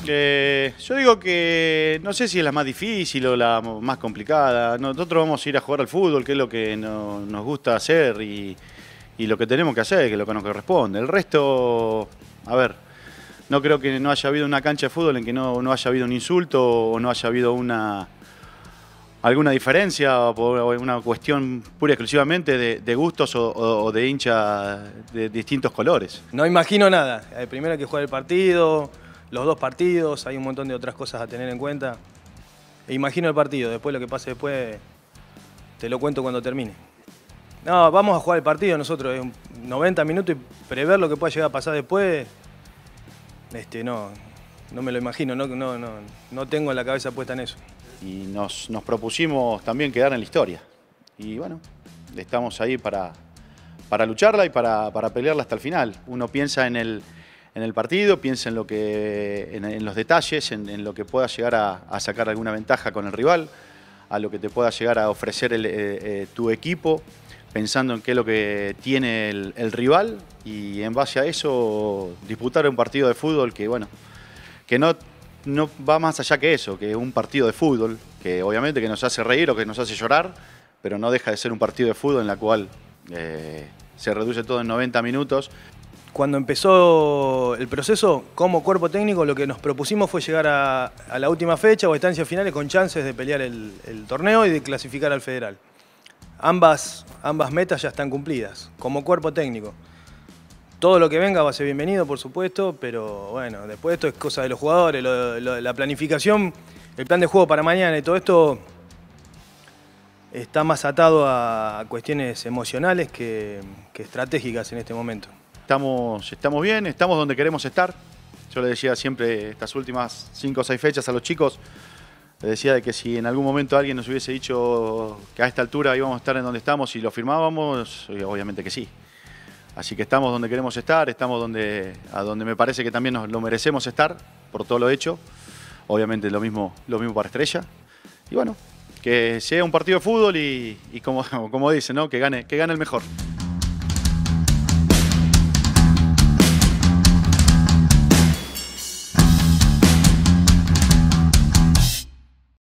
Yo digo que no sé si es la más difícil o la más complicada. Nosotros vamos a ir a jugar al fútbol, que es lo que nos gusta hacer y lo que tenemos que hacer, que es lo que nos corresponde. El resto, a ver, no creo que no haya habido una cancha de fútbol en que no haya habido un insulto o no haya habido alguna diferencia por una cuestión pura y exclusivamente de gustos o de hinchas de distintos colores. No imagino nada. Primero hay que jugar el partido, los dos partidos, hay un montón de otras cosas a tener en cuenta. Imagino el partido, después lo que pase después te lo cuento cuando termine. No, vamos a jugar el partido nosotros, 90 minutos y prever lo que pueda llegar a pasar después, no me lo imagino, no tengo la cabeza puesta en eso. Y nos propusimos también quedar en la historia. Y bueno, estamos ahí para lucharla y para pelearla hasta el final. Uno piensa en el partido, piensa en los detalles, en lo que pueda llegar a sacar alguna ventaja con el rival, a lo que te pueda llegar a ofrecer tu equipo, pensando en qué es lo que tiene el rival y en base a eso disputar un partido de fútbol que, bueno, que no va más allá que eso, que un partido de fútbol, que obviamente que nos hace reír o que nos hace llorar, pero no deja de ser un partido de fútbol en la cual se reduce todo en 90 minutos. Cuando empezó el proceso, como cuerpo técnico, lo que nos propusimos fue llegar a la última fecha o estancias finales con chances de pelear el torneo y de clasificar al federal. Ambas metas ya están cumplidas, como cuerpo técnico. Todo lo que venga va a ser bienvenido, por supuesto, pero bueno, después esto es cosa de los jugadores, la planificación, el plan de juego para mañana y todo esto está más atado a cuestiones emocionales que estratégicas en este momento. Estamos bien, estamos donde queremos estar. Yo le decía siempre estas últimas 5 o 6 fechas a los chicos, les decía de que si en algún momento alguien nos hubiese dicho que a esta altura íbamos a estar en donde estamos y lo firmábamos, obviamente que sí. Así que estamos donde queremos estar, estamos a donde me parece que también nos lo merecemos estar por todo lo hecho. Obviamente lo mismo para Estrella. Y bueno, que sea un partido de fútbol y como dicen, ¿no? Que gane el mejor.